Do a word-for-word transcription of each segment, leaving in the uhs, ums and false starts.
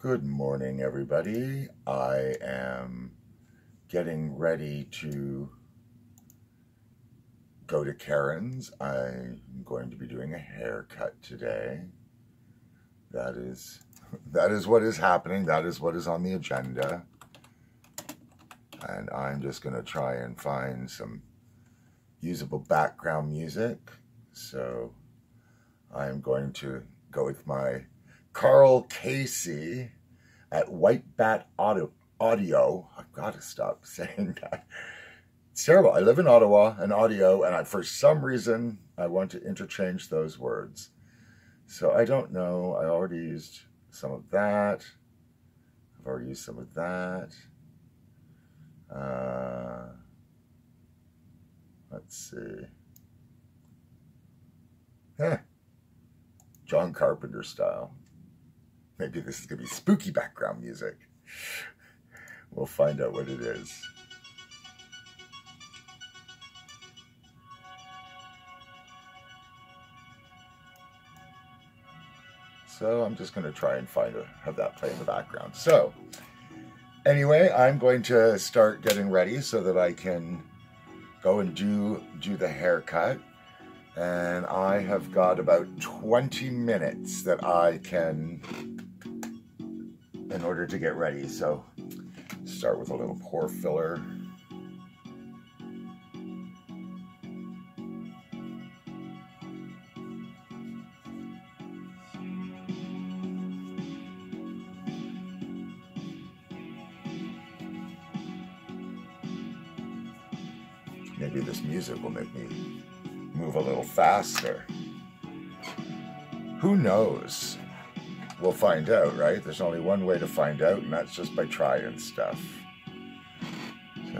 Good morning, everybody. I am getting ready to go to Karen's. I'm going to be doing a haircut today. That is, that is what is happening. That is what is on the agenda. And I'm just going to try and find some usable background music. So I'm going to go with my Karl Casey at White Bat Audio. Audio. I've got to stop saying that. It's terrible. I live in Ottawa, and audio, and I, for some reason, I want to interchange those words. So I don't know. I already used some of that. I've already used some of that. Uh, let's see. Huh. John Carpenter style. Maybe this is going to be spooky background music. We'll find out what it is. So I'm just going to try and find a, have that play in the background. So anyway, I'm going to start getting ready so that I can go and do, do the haircut. And I have got about twenty minutes that I can, in order to get ready. So start with a little pore filler. Maybe this music will make me move a little faster. Who knows? We'll find out, right? There's only one way to find out, and that's just by trying stuff. So.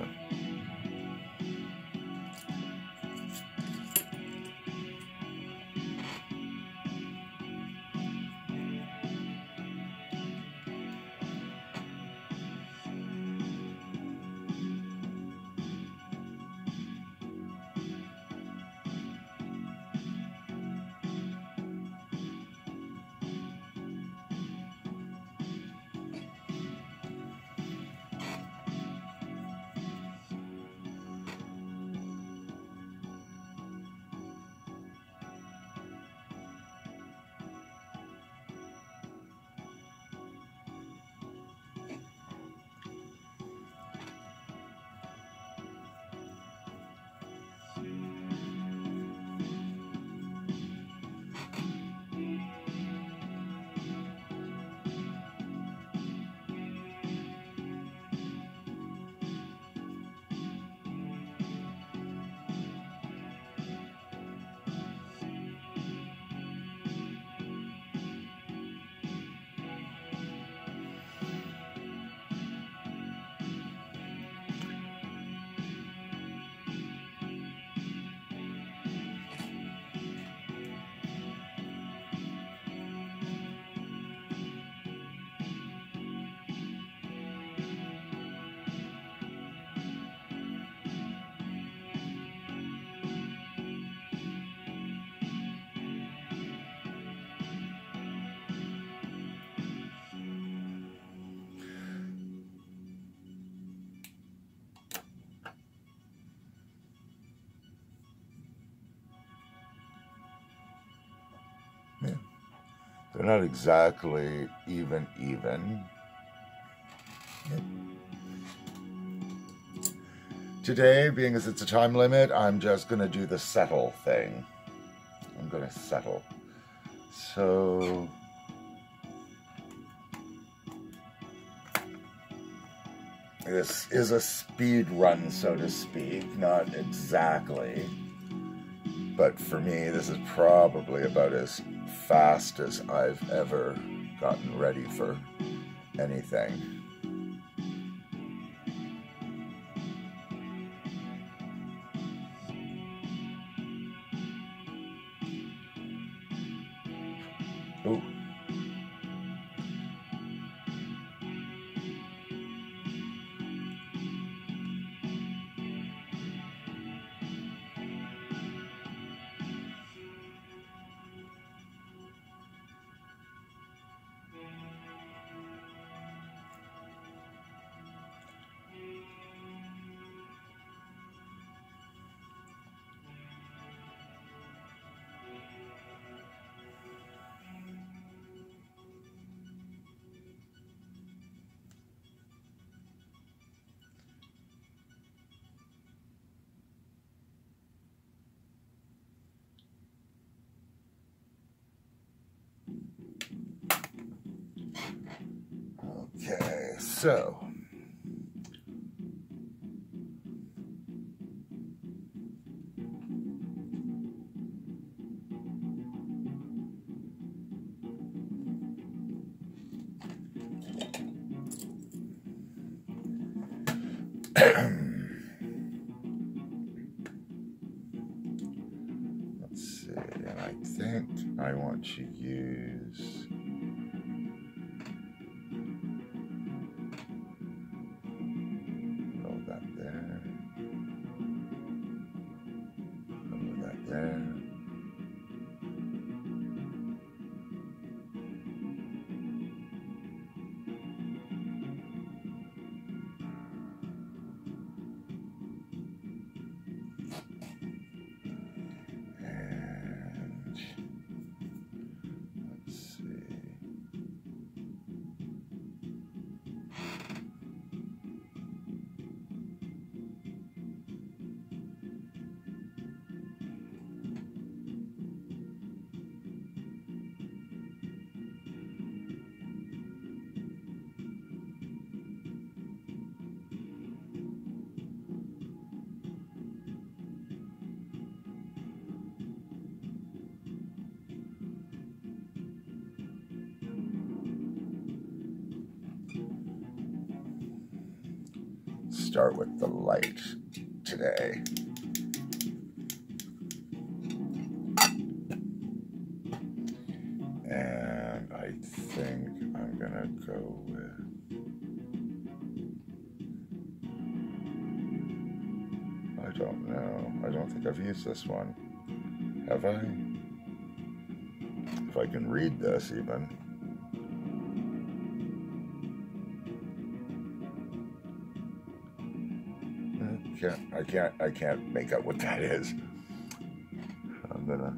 Yeah. They're not exactly even even. Yeah. Today, being as it's a time limit, I'm just going to do the settle thing. I'm going to settle. So this is a speed run, so to speak, not exactly. But for me, this is probably about as fast as I've ever gotten ready for anything. Ooh. So, let's see, and I think I want to use roll that there, roll that there. Start with the light today. And I think I'm gonna go with I don't know. I don't think I've used this one. Have I? If I can read this even. Can't, I can't I can't make out what that is. I'm gonna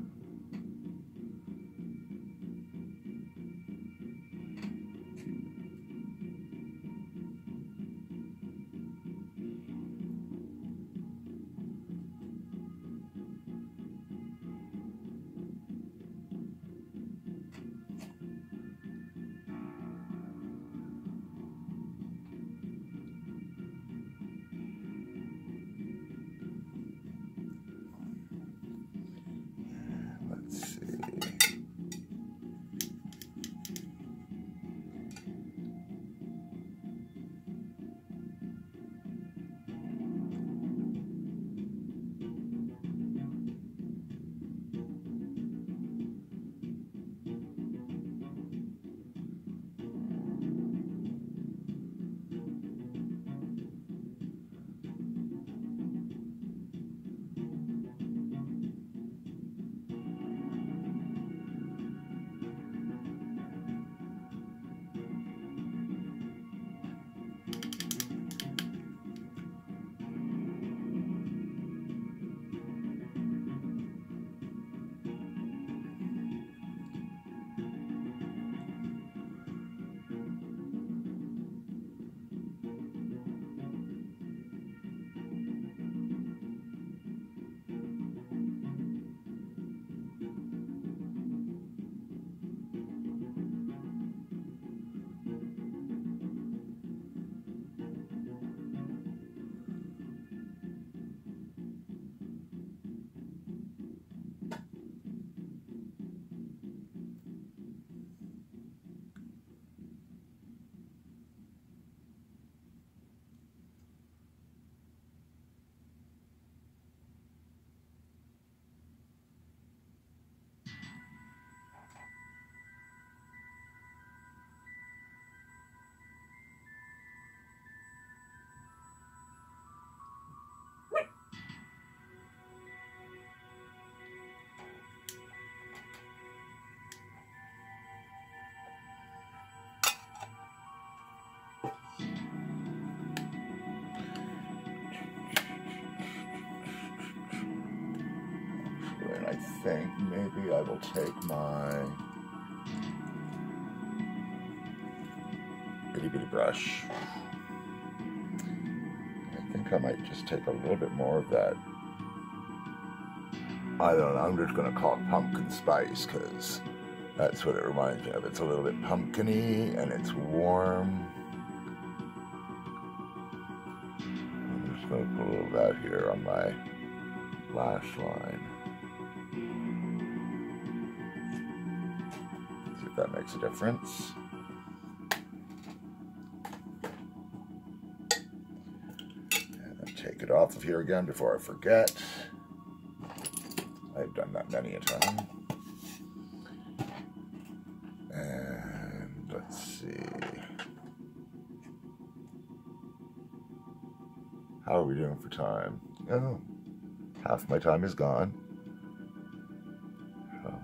I think maybe I will take my itty bitty brush. I think I might just take a little bit more of that. I don't know, I'm just going to call it pumpkin spice because that's what it reminds me of. It's a little bit pumpkin-y and it's warm. just going to put a little of that here on my lash line. See if that makes a difference. And then take it off of here again before I forget. I've done that many a time. And let's see. How are we doing for time? Oh, half my time is gone. Um,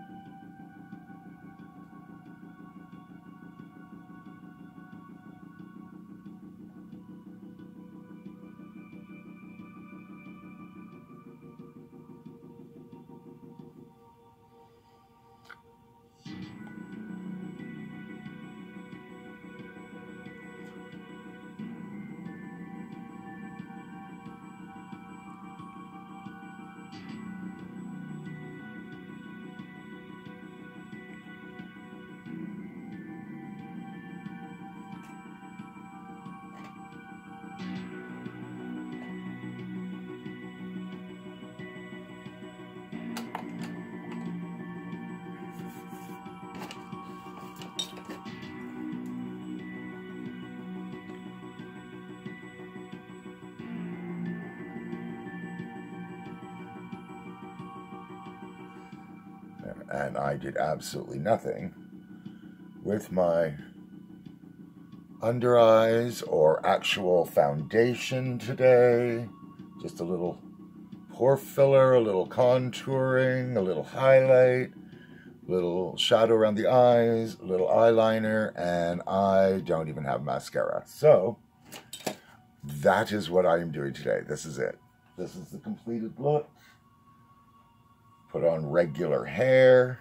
And I did absolutely nothing with my under eyes or actual foundation today. Just a little pore filler, a little contouring, a little highlight, a little shadow around the eyes, a little eyeliner, and I don't even have mascara. So that is what I am doing today. This is it. This is the completed look. Put on regular hair.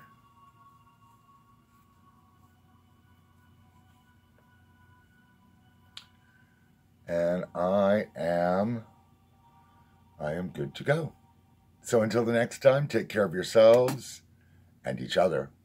And I am, I am good to go. So until the next time, take care of yourselves and each other.